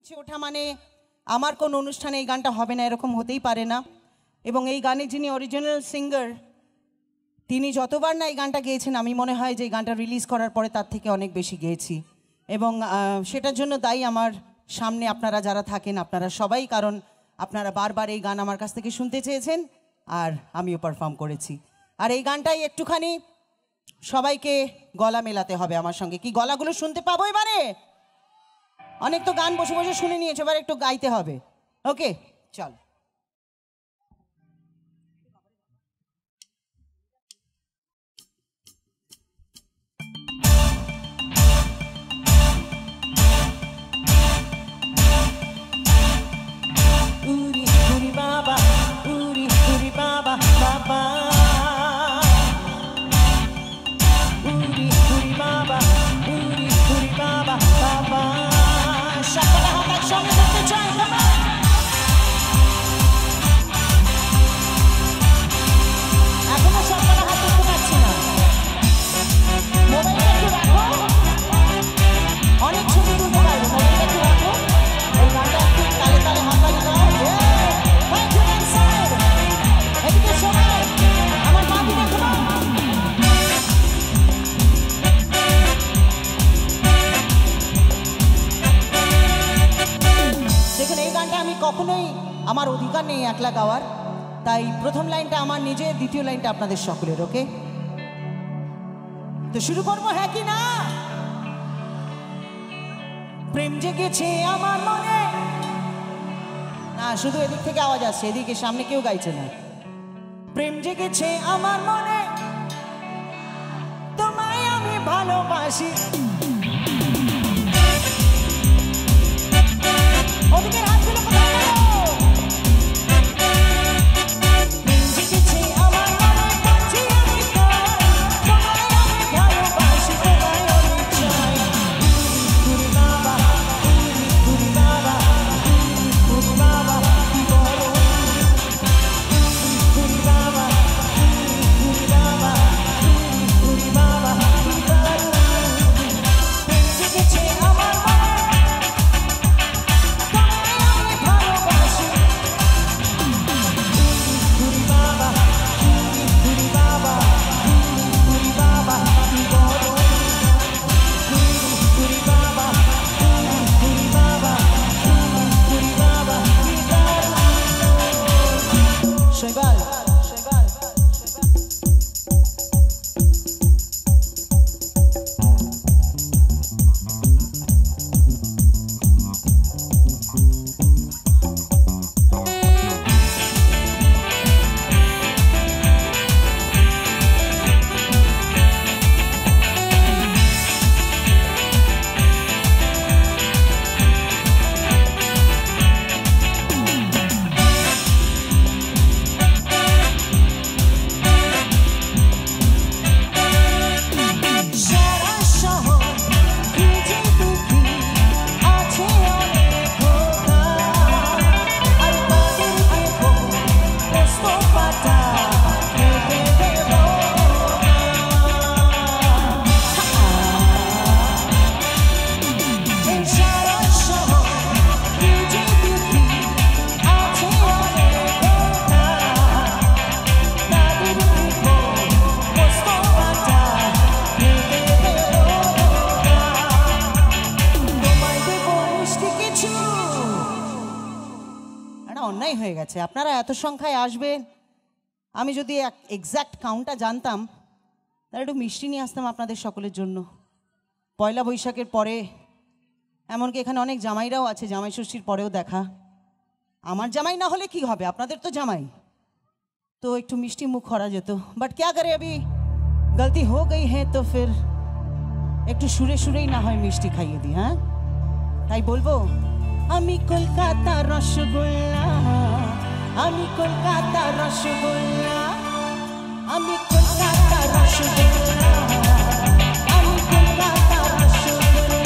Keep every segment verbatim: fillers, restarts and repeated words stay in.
ওঠা মানে আমার কোন অনুষ্ঠানে এই গানটা হবে না এরকম হতেই পারে না। এবং এই গানে যিনি অরিজিনাল সিঙ্গার তিনি যতবার না এই গানটা গেয়েছেন আমি মনে হয় যে এই গানটা রিলিজ করার পরে তার থেকে অনেক বেশি গেয়েছি। এবং সেটার জন্য দায়ী আমার সামনে আপনারা যারা থাকেন আপনারা সবাই, কারণ আপনারা বারবার এই গান আমার কাছ থেকে শুনতে চেয়েছেন আর আমিও পারফর্ম করেছি। আর এই গানটাই একটুখানি সবাইকে গলা মেলাতে হবে আমার সঙ্গে। কি গলাগুলো শুনতে পাবো এবারে? অনেক তো গান বসে বসে শুনে নিয়েছে, এবার একটু গাইতে হবে। ওকে চল। Uri Uri Baba, Uri Uri Baba, Baba. Uri Uri Baba, Uri Uri Baba, Baba. Shakala hatak shonge দেখতে চাই, come on. এখনো shakala হাত দেখতে পাচ্ছি না। মোবাইলটা একটু রাখো, অনেক ছবি তুলতে পারবে। মোবাইলটা একটু রাখো, এই গানটা একটু তালে তালে হাততালি দাও। দেখুন এই গানটা আমি কখনোই আমার অধিকার নেই একলা গাওয়ার, তাই প্রথম লাইনটা আমার নিজের, দ্বিতীয় লাইনটা আপনাদের সকলের। ওকে তো শুরু করবো, হ্যাঁ কি না? প্রেম জেগেছে আমার মনে, না শুধু এদিক থেকে আওয়াজ আসছে, এদিকে সামনে কেউ গাইছে না। প্রেম জেগেছে আমার মনে, তোমায় আমি ভালোবাসি। ওদিকে হাতগুলো কোথায় গেল? প্রেম জেগেছে আমার মনে, বলছি আমি তাই, তোমায় আমি ভালোবাসি, তোমায় আমি চাই। উরি বাবা, উরি উরি বাবা, উরি বাবা কি বলো? উরি বাবা, উরি বাবা, উরি বাবা কি বলো? প্রেম জেগেছে আমার মনে, Cheval, cheval, অন্যায় হয়ে গেছে। আপনারা এত সংখ্যায় আসবেন, আমি যদি এক্স্যাক্ট কাউন্টটা জানতাম তাহলে একটু মিষ্টি নিয়ে আসতাম আপনাদের সকলের জন্য। পয়লা বৈশাখের পরে, এমনকি এখানে অনেক জামাইরাও আছে, জামাই ষষ্ঠীর পরেও দেখা। আমার জামাই না হলে কি হবে, আপনাদের তো জামাই, তো একটু মিষ্টি মুখ করা যেত। বাট ক্যা করে, अभी गलती हो गई है तो फिर একটু সুরে সুরেই না হয় মিষ্টি খাইয়ে দিই। হ্যাঁ তাই বলবো, আমি কলকাতা রসগোল্লা, আমি কলকাতা রসগোল্লা, আমি কলকাতা রসগোল্লা, আমি কলকাতা রসগোল্লা।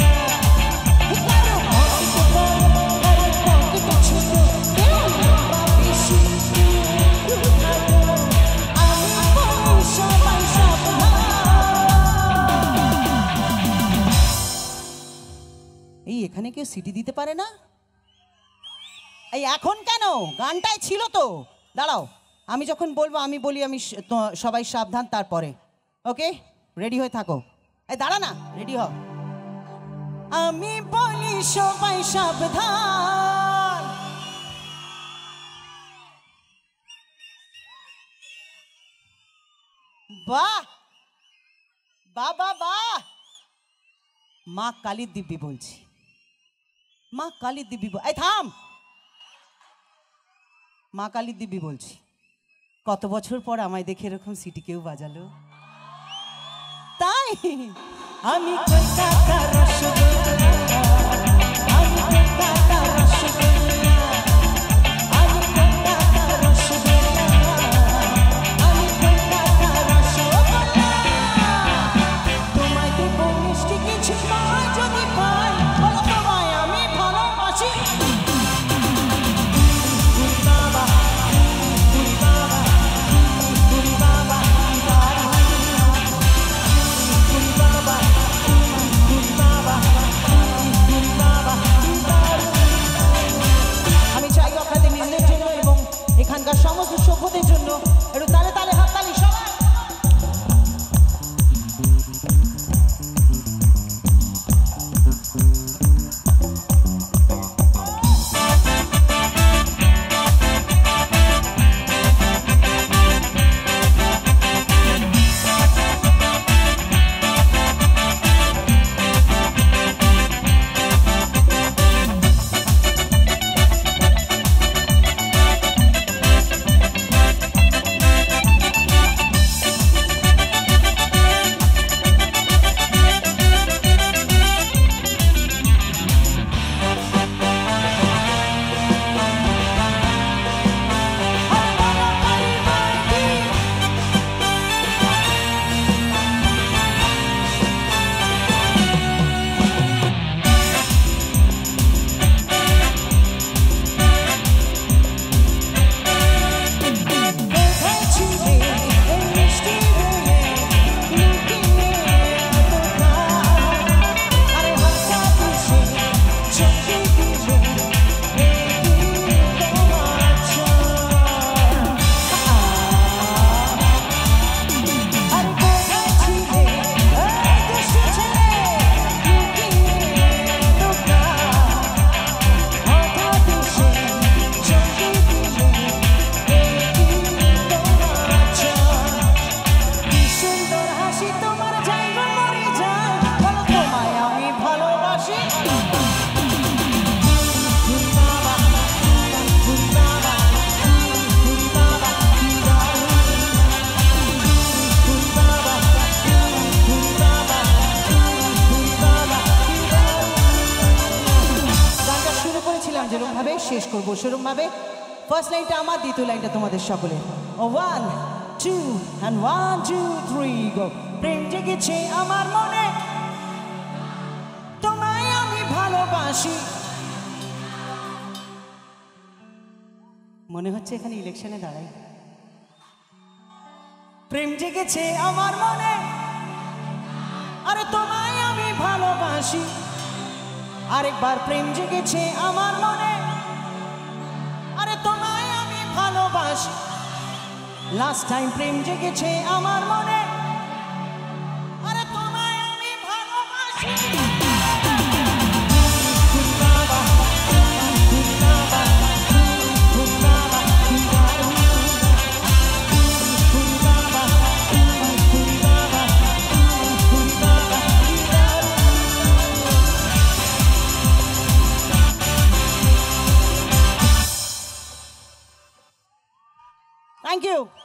এই এখানে কেউ সিটি দিতে পারে না? এই এখন কেন? গানটাই ছিল তো। দাঁড়াও, আমি যখন বলবো আমি বলি আমি সবাই সাবধান, তারপরে ওকে রেডি হয়ে থাকো। এই দাঁড়া না, রেডি হ। আমি বলি সবাই সাবধান, বাহ বাহ বাহ বাহ। মা কালীর দিব্যি বলছি, মা কালীর দিব্যি। এই থাম, মা কালীর দিব্যি বলছি। কত বছর পর আমায় দেখে এরকম সিটি কেউ বাজালো, তাই আমি কলকাতার রসগোল্লা, আমি কলকাতার রসগোল্লা, আমি কলকাতার রসগোল্লা, আমি কলকাতার রসগোল্লা। তোমায় দেব মিষ্টি কিছু পাই, যদি পাই বলো তোমায় আমি ভালোবাসি। এখানকার সমস্ত সভ্যদের জন্য একটু তালে তালে হাততালি সবাই। শেষ করবো সেরকম ভাবে। ফার্স্ট লাইনটা আমার, দ্বিতীয় লাইনটা তোমাদের সকলে। One two and one two three go. প্রেম জেগেছে আমার মনে, তোমায় আমি ভালোবাসি। মনে হচ্ছে এখানে ইলেকশনে দাঁড়াই। প্রেম জেগেছে আমার মনে, আরে তোমায় আমি ভালোবাসি। আরেকবার প্রেম জেগেছে আমার মনে, আরে তোমায় আমি ভালোবাসি। লাস্ট টাইম প্রেম জেগেছে আমার মনে, আরে তোমায় আমি ভালোবাসি। Thank you.